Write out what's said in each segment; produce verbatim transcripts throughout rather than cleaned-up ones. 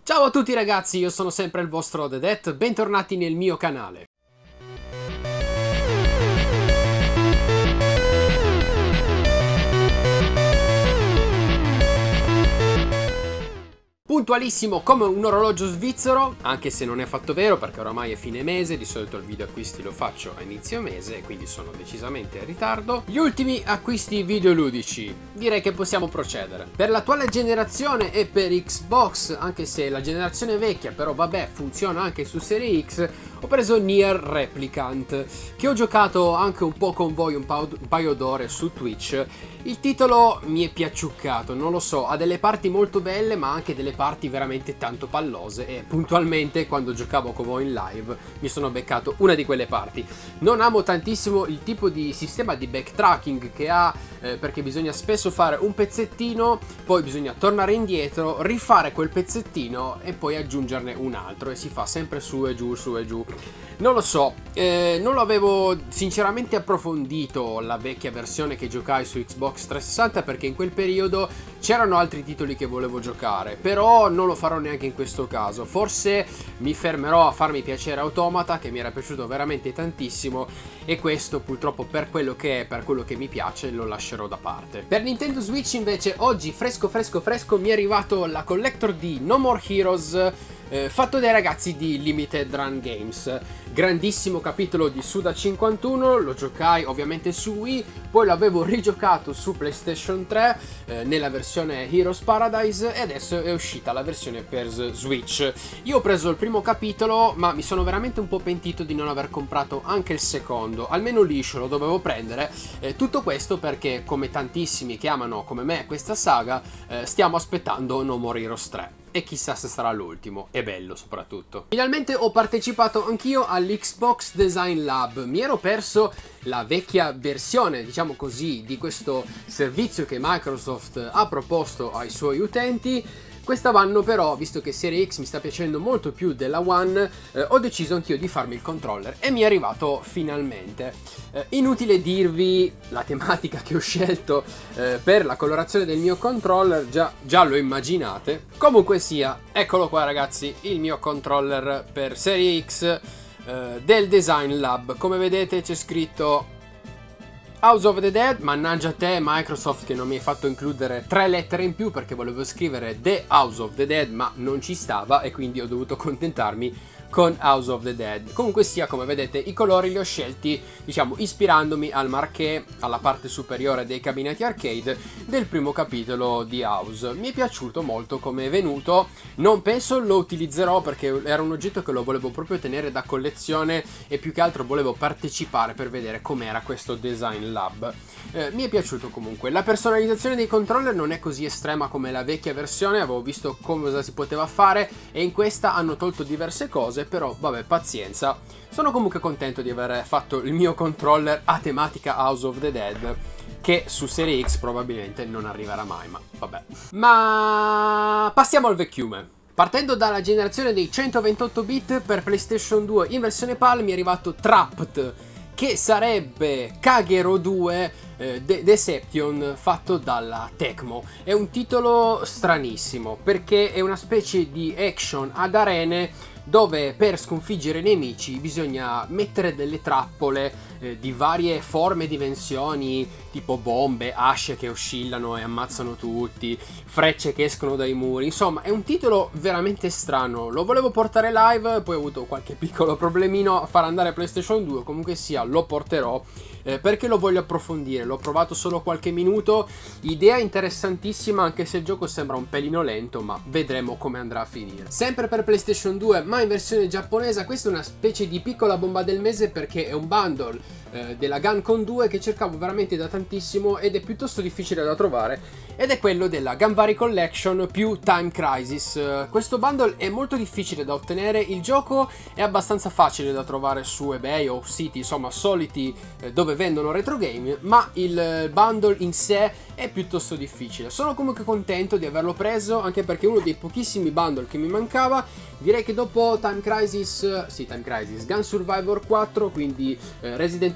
Ciao a tutti ragazzi, io sono sempre il vostro Dedet, bentornati nel mio canale. Puntualissimo come un orologio svizzero, anche se non è fatto vero perché oramai è fine mese, di solito il video acquisti lo faccio a inizio mese, quindi sono decisamente in ritardo. Gli ultimi acquisti videoludici, direi che possiamo procedere. Per l'attuale generazione e per Xbox, anche se la generazione è vecchia, però vabbè, funziona anche su Serie X, ho preso Nier Replicant, che ho giocato anche un po' con voi un, pa un paio d'ore su Twitch. Il titolo mi è piaciuccato, non lo so, ha delle parti molto belle ma anche delle parti veramente tanto pallose e puntualmente quando giocavo con voi in live mi sono beccato una di quelle parti. Non amo tantissimo il tipo di sistema di backtracking che ha, eh, perché bisogna spesso fare un pezzettino, poi bisogna tornare indietro, rifare quel pezzettino e poi aggiungerne un altro e si fa sempre su e giù, su e giù. Non lo so, eh, non lo avevo sinceramente approfondito la vecchia versione che giocai su Xbox trecentosessanta perché in quel periodo c'erano altri titoli che volevo giocare, però non lo farò neanche in questo caso. Forse mi fermerò a farmi piacere Automata, che mi era piaciuto veramente tantissimo, e questo purtroppo per quello che è, per quello che mi piace, lo lascerò da parte. Per Nintendo Switch invece oggi fresco fresco fresco mi è arrivato la collector di No More Heroes, Eh, fatto dai ragazzi di Limited Run Games. Grandissimo capitolo di Suda cinquantuno, lo giocai ovviamente su Wii, poi l'avevo rigiocato su PlayStation tre eh, nella versione Heroes Paradise e adesso è uscita la versione per Switch. Io ho preso il primo capitolo ma mi sono veramente un po' pentito di non aver comprato anche il secondo, almeno liscio lo dovevo prendere. Eh, tutto questo perché, come tantissimi che amano come me questa saga, eh, stiamo aspettando No More Heroes tre. E chissà se sarà l'ultimo, è bello soprattutto. Finalmente ho partecipato anch'io all'Xbox Design Lab. Mi ero perso la vecchia versione, diciamo così, di questo servizio che Microsoft ha proposto ai suoi utenti. Quest'anno però, visto che Serie X mi sta piacendo molto più della One, eh, ho deciso anch'io di farmi il controller e mi è arrivato finalmente. Eh, inutile dirvi la tematica che ho scelto eh, per la colorazione del mio controller, già, già lo immaginate. Comunque sia, eccolo qua ragazzi, il mio controller per Serie X eh, del Design Lab. Come vedete c'è scritto House of the Dead, mannaggia te Microsoft che non mi hai fatto includere tre lettere in più perché volevo scrivere The House of the Dead ma non ci stava e quindi ho dovuto contentarmi con House of the Dead. Comunque sia, come vedete i colori li ho scelti diciamo ispirandomi al marquee alla parte superiore dei cabinetti arcade del primo capitolo di House. Mi è piaciuto molto come è venuto, non penso lo utilizzerò perché era un oggetto che lo volevo proprio tenere da collezione e più che altro volevo partecipare per vedere com'era questo Design Lab. Eh, mi è piaciuto comunque. La personalizzazione dei controller non è così estrema come la vecchia versione, avevo visto cosa si poteva fare e in questa hanno tolto diverse cose, però vabbè, pazienza. Sono comunque contento di aver fatto il mio controller a tematica House of the Dead, che su Serie X probabilmente non arriverà mai, ma vabbè. Ma passiamo al vecchiume. Partendo dalla generazione dei centoventotto bit per PlayStation due in versione PAL mi è arrivato Trapped, che sarebbe Kagero due eh, De Deception fatto dalla Tecmo. È un titolo stranissimo perché è una specie di action ad arene dove per sconfiggere i nemici bisogna mettere delle trappole eh, di varie forme e dimensioni, tipo bombe, asce che oscillano e ammazzano tutti, frecce che escono dai muri. Insomma, è un titolo veramente strano. Lo volevo portare live, poi ho avuto qualche piccolo problemino a far andare PlayStation due. Comunque sia, lo porterò eh, perché lo voglio approfondire. L'ho provato solo qualche minuto, idea interessantissima anche se il gioco sembra un pelino lento, ma vedremo come andrà a finire. Sempre per PlayStation due ma in versione giapponese, questa è una specie di piccola bomba del mese perché è un bundle eh, della Guncon due che cercavo veramente da tantissimo ed è piuttosto difficile da trovare, ed è quello della Ganbare Collection più Time Crisis. Eh, questo bundle è molto difficile da ottenere, il gioco è abbastanza facile da trovare su eBay o siti insomma soliti eh, dove vendono retro game, ma il bundle in sé è piuttosto difficile. Sono comunque contento di averlo preso anche perché è uno dei pochissimi bundle che mi mancava. Direi che dopo Time Crisis, sì Time Crisis, Gun Survivor quattro, quindi eh, Resident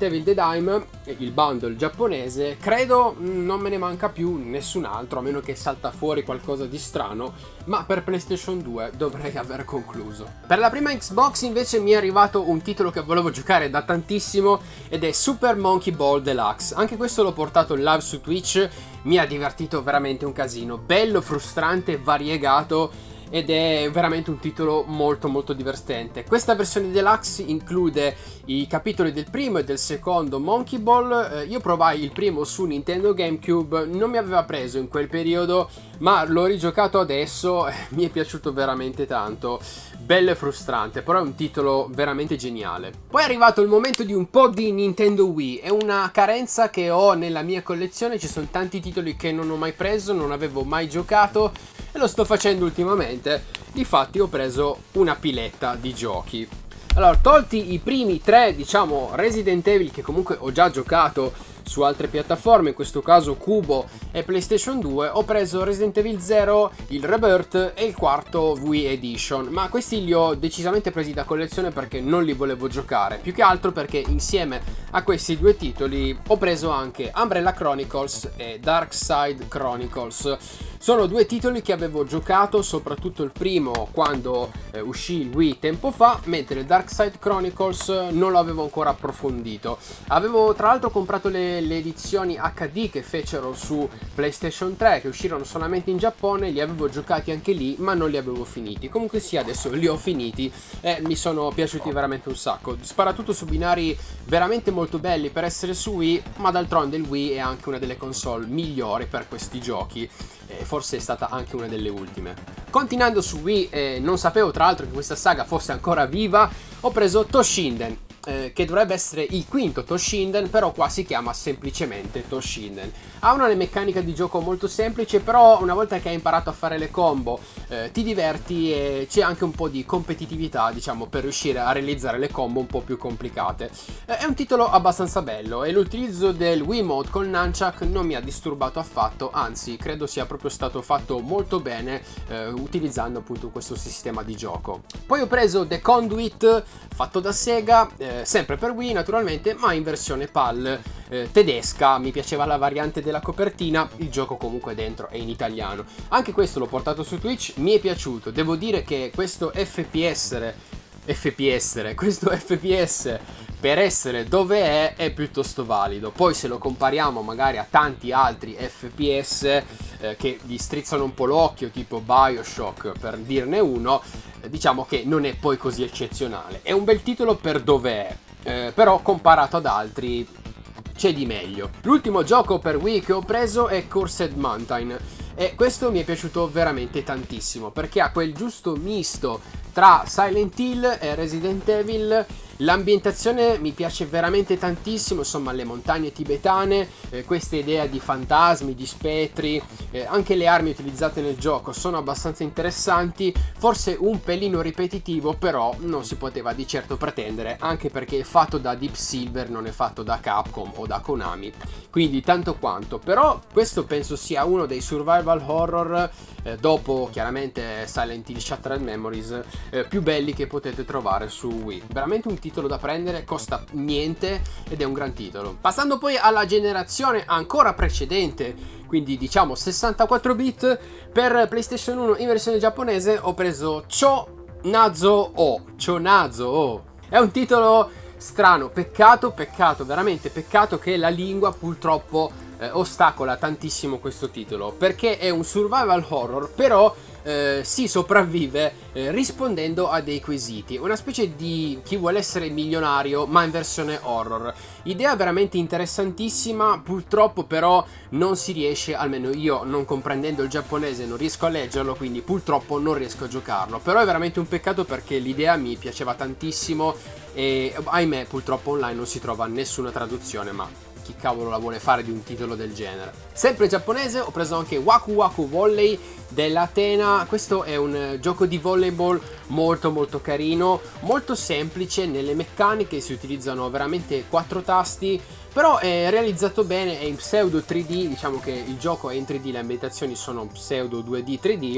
Evil The Dime, il bundle giapponese, credo non me ne manca più nessun altro, a meno che salta fuori qualcosa di strano, ma per PlayStation due dovrei aver concluso. Per la prima Xbox invece mi è arrivato un titolo che volevo giocare da tantissimo ed è Super Monkey Ball Deluxe. Anche questo l'ho portato live su Twitch, mi ha divertito veramente un casino, bello, frustrante, variegato, ed è veramente un titolo molto molto divertente. Questa versione deluxe include i capitoli del primo e del secondo Monkey Ball. eh, io provai il primo su Nintendo GameCube, non mi aveva preso in quel periodo, ma l'ho rigiocato adesso e mi è piaciuto veramente tanto. Bello e frustrante, però è un titolo veramente geniale. Poi è arrivato il momento di un po' di Nintendo Wii, è una carenza che ho nella mia collezione, ci sono tanti titoli che non ho mai preso, non avevo mai giocato e lo sto facendo ultimamente. Difatti ho preso una piletta di giochi. Allora, tolti i primi tre, diciamo, Resident Evil che comunque ho già giocato su altre piattaforme, in questo caso Cubo e PlayStation due, ho preso Resident Evil zero, il Rebirth e il quarto Wii Edition, ma questi li ho decisamente presi da collezione perché non li volevo giocare, più che altro perché insieme a questi due titoli ho preso anche Umbrella Chronicles e Darkside Chronicles. Sono due titoli che avevo giocato, soprattutto il primo quando eh, uscì il Wii tempo fa, mentre Darkside Chronicles non l'avevo ancora approfondito. Avevo tra l'altro comprato le, le edizioni acca di che fecero su PlayStation tre, che uscirono solamente in Giappone, li avevo giocati anche lì, ma non li avevo finiti. Comunque sì, adesso li ho finiti e mi sono piaciuti veramente un sacco. Spara tutto su binari veramente molto belli per essere su Wii, ma d'altronde il Wii è anche una delle console migliori per questi giochi. E forse è stata anche una delle ultime. Continuando su Wii, eh, non sapevo tra l'altro che questa saga fosse ancora viva, ho preso Toshinden, eh, che dovrebbe essere il quinto Toshinden, però qua si chiama semplicemente Toshinden. Ha una meccanica di gioco molto semplice, però una volta che hai imparato a fare le combo eh, ti diverti e c'è anche un po' di competitività, diciamo, per riuscire a realizzare le combo un po' più complicate. Eh, è un titolo abbastanza bello e l'utilizzo del Wiimote con Nunchuck non mi ha disturbato affatto, anzi credo sia proprio stato fatto molto bene eh, utilizzando appunto questo sistema di gioco. Poi ho preso The Conduit, fatto da Sega, eh, sempre per Wii naturalmente, ma in versione PAL eh, tedesca. Mi piaceva la variante della copertina, il gioco comunque dentro è in italiano. Anche questo l'ho portato su Twitch, mi è piaciuto. Devo dire che questo F P S F P S questo F P S per essere dove è è piuttosto valido. Poi se lo compariamo magari a tanti altri F P S eh, che gli strizzano un po' l'occhio, tipo BioShock per dirne uno, eh, diciamo che non è poi così eccezionale. È un bel titolo per dove è, eh, però comparato ad altri c'è di meglio. L'ultimo gioco per Wii che ho preso è Cursed Mountain e questo mi è piaciuto veramente tantissimo perché ha quel giusto misto tra Silent Hill e Resident Evil. L'ambientazione mi piace veramente tantissimo, insomma le montagne tibetane, eh, questa idea di fantasmi, di spettri, eh, anche le armi utilizzate nel gioco sono abbastanza interessanti, forse un pelino ripetitivo, però non si poteva di certo pretendere, anche perché è fatto da Deep Silver, non è fatto da Capcom o da Konami, quindi tanto quanto. Però questo penso sia uno dei survival horror, eh, dopo chiaramente Silent Hill Shattered Memories, eh, più belli che potete trovare su Wii. Veramente un titolo da prendere, costa niente ed è un gran titolo. Passando poi alla generazione ancora precedente, quindi diciamo sessantaquattro bit, per PlayStation uno in versione giapponese ho preso Cho Nazo O. Cho Nazo O. È un titolo strano, peccato, peccato, veramente peccato che la lingua purtroppo eh, ostacola tantissimo questo titolo, perché è un survival horror, però Eh, si sopravvive eh, rispondendo a dei quesiti, una specie di Chi vuole essere milionario ma in versione horror. Idea veramente interessantissima, purtroppo però non si riesce, almeno io non comprendendo il giapponese non riesco a leggerlo, quindi purtroppo non riesco a giocarlo. Però è veramente un peccato perché l'idea mi piaceva tantissimo e ahimè purtroppo online non si trova nessuna traduzione, ma chi cavolo la vuole fare di un titolo del genere. Sempre giapponese ho preso anche Waku Waku Volley dell'Atena. Questo è un gioco di volleyball molto molto carino, molto semplice nelle meccaniche, si utilizzano veramente quattro tasti, però è realizzato bene, è in pseudo tre D, diciamo che il gioco è in tre D, le ambientazioni sono pseudo due D tre D,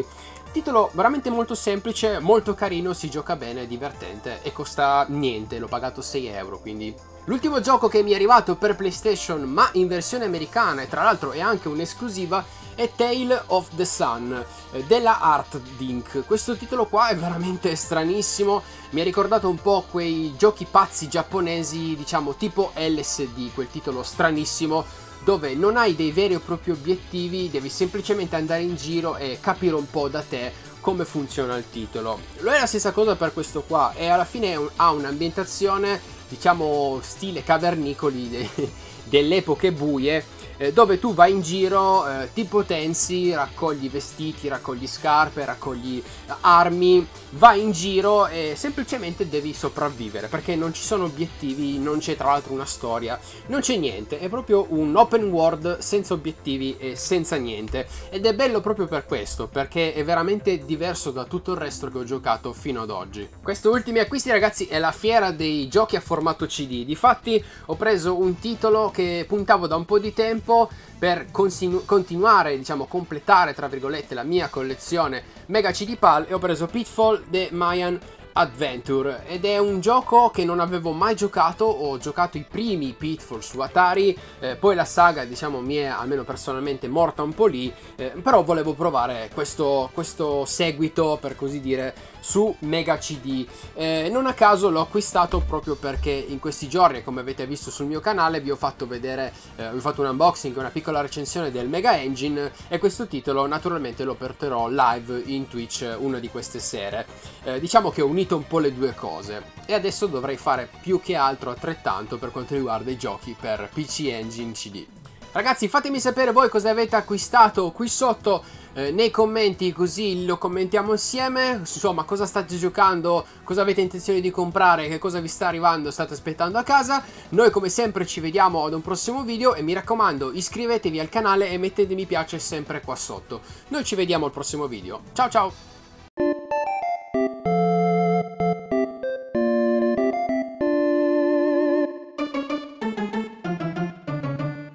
Titolo veramente molto semplice, molto carino, si gioca bene, è divertente e costa niente, l'ho pagato sei euro, quindi... L'ultimo gioco che mi è arrivato per PlayStation, ma in versione americana, e tra l'altro è anche un'esclusiva, è Tale of the Sun della Art Dink. Questo titolo qua è veramente stranissimo, mi ha ricordato un po' quei giochi pazzi giapponesi, diciamo tipo L S D, quel titolo stranissimo dove non hai dei veri e propri obiettivi, devi semplicemente andare in giro e capire un po' da te come funziona il titolo. Lo è la stessa cosa per questo qua, e alla fine ha un'ambientazione, diciamo, stile cavernicoli de delle epoche buie, eh, dove tu vai in giro, eh, ti potenzi, raccogli vestiti, raccogli scarpe, raccogli armi, vai in giro e semplicemente devi sopravvivere, perché non ci sono obiettivi, non c'è tra l'altro una storia, non c'è niente, è proprio un open world senza obiettivi e senza niente, ed è bello proprio per questo, perché è veramente diverso da tutto il resto che ho giocato fino ad oggi. Questi ultimi acquisti, ragazzi, è la fiera dei giochi a formato C D. Difatti ho preso un titolo che puntavo da un po' di tempo per continuare, diciamo, completare tra virgolette la mia collezione Mega C D P A L, e ho preso Pitfall The Mayan Adventure, ed è un gioco che non avevo mai giocato. Ho giocato i primi Pitfall su Atari, eh, poi la saga, diciamo, mi è almeno personalmente morta un po' lì, eh, però volevo provare questo, questo seguito, per così dire, su Mega C D. Eh, non a caso l'ho acquistato proprio perché in questi giorni, come avete visto sul mio canale, vi ho fatto vedere, eh, vi ho fatto un unboxing, una piccola recensione del Mega Engine, e questo titolo naturalmente lo porterò live in Twitch una di queste sere. Eh, diciamo che ho unito un po' le due cose, e adesso dovrei fare più che altro altrettanto per quanto riguarda i giochi per P C Engine C D. Ragazzi, fatemi sapere voi cosa avete acquistato qui sotto eh, nei commenti, così lo commentiamo insieme. Insomma, cosa state giocando, cosa avete intenzione di comprare, che cosa vi sta arrivando, state aspettando a casa. Noi come sempre ci vediamo ad un prossimo video, e mi raccomando, iscrivetevi al canale e mettete mi piace sempre qua sotto. Noi ci vediamo al prossimo video. Ciao ciao!